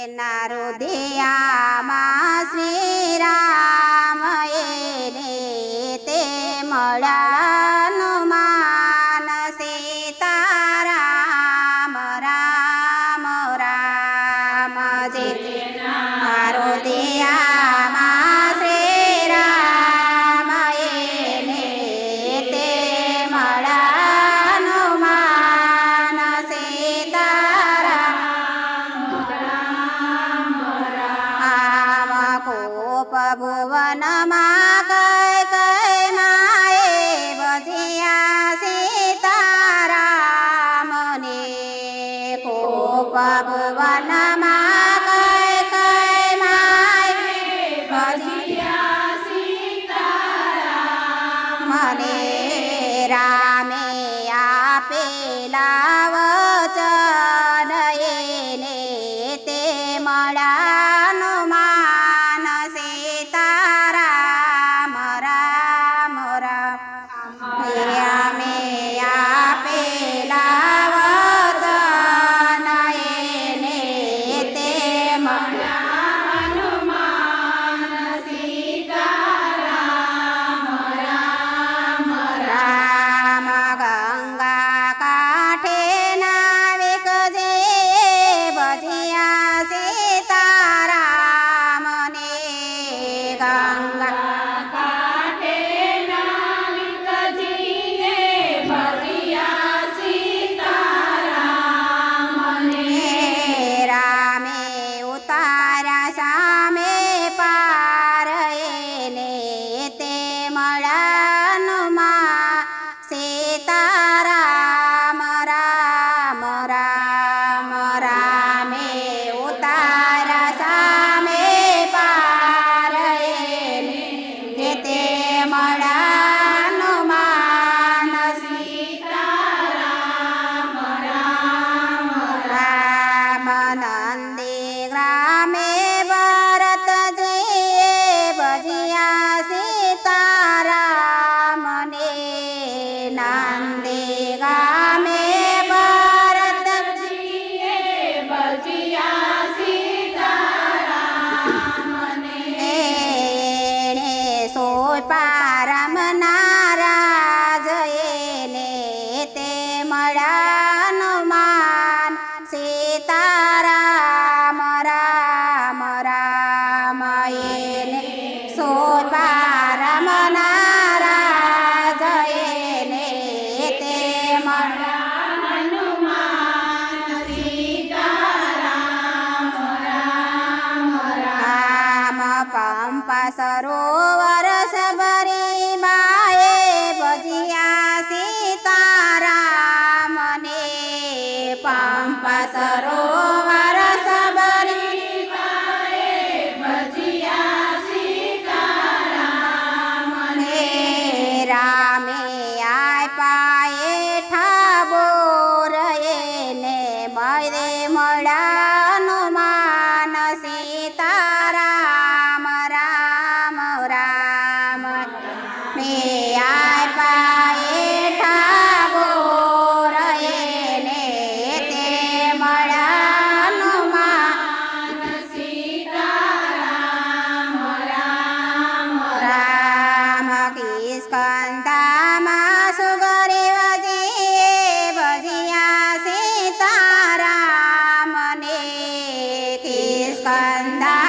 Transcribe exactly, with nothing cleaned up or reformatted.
નારુધિયામાં શ્રી રામ એને તે મળ્યા હનુમાન સીતારામ રામ રામ જે નારુધિયામાં શ્રી રામ એને તે મળ્યા હનુમાન ભુવનમાં કઈ કઈ માએ ભજ્યા સીતારામને કોપ ભુવનમાં કઈ કઈ માએ ભજ્યા સીતારામને રામે આપેલા વચન એને તે મળ્યા પારમ નારાજ એને તે મળ્યા હનુમાન સીતારામ રામ રામ એને સોય પારમ નારાજ એને તે મળ્યા હનુમાન સીતારામ રામ રામ પંપા સરોવર સબરી માએ ભજ્યા સીતારામને પંપા સરોવર સબરી માએ ભજ્યા સીતારામને રામે આપ્યા ઠાબોર એને મળે મળ્યા હનુમાન સીતારામ રામ રામ મે આપ્યા ઠાબોર એને તે મળ્યા હનુમાન સીતારામ રામ રામ કિષ્કંધામાં સુગ્રીવજીએ ભજ્યા સીતારામને કિષ્કંધા